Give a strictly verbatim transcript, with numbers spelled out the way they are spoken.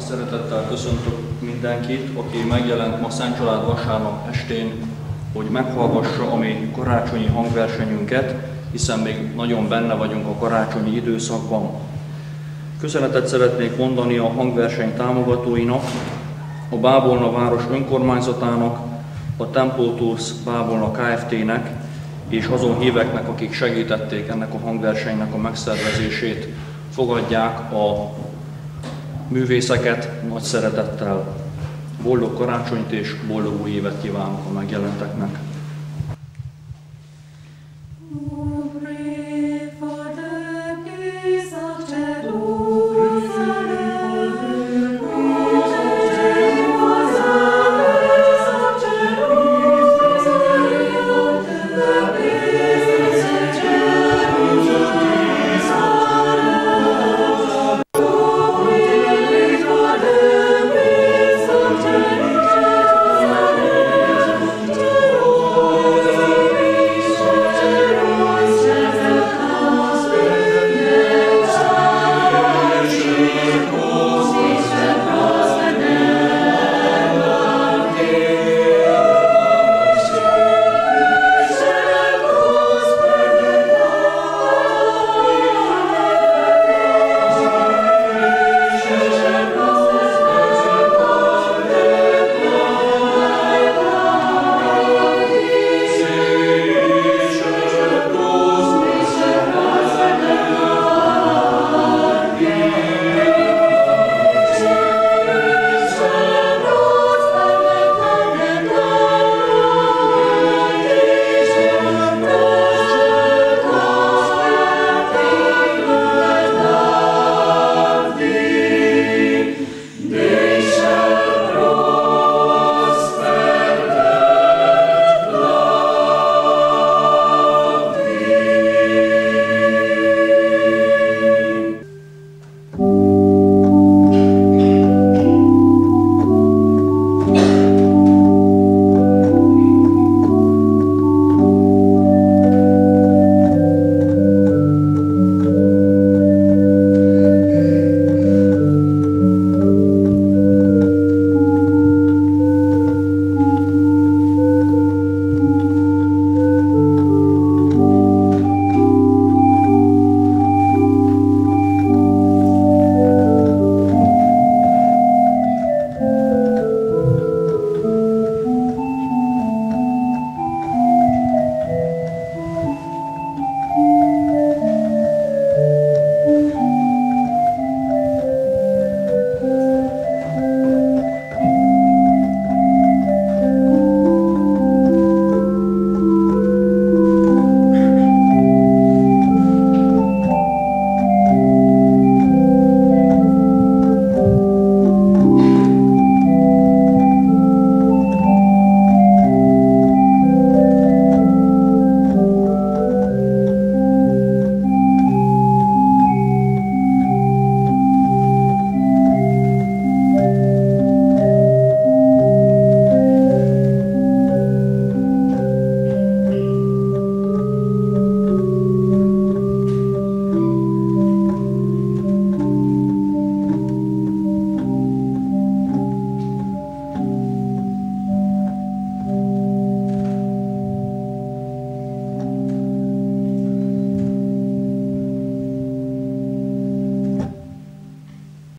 Szeretettel köszöntök mindenkit, aki megjelent ma Szent Család vasárnap estén, hogy meghallgassa a mi karácsonyi hangversenyünket, hiszen még nagyon benne vagyunk a karácsonyi időszakban. Köszönetet szeretnék mondani a hangverseny támogatóinak, a Bábolna város önkormányzatának, a Tempo Tours Bábolna Kft-nek és azon híveknek, akik segítették ennek a hangversenynek a megszervezését. Fogadják a művészeket nagy szeretettel. Boldog karácsonyt és boldog új évet kívánok a megjelenteknek!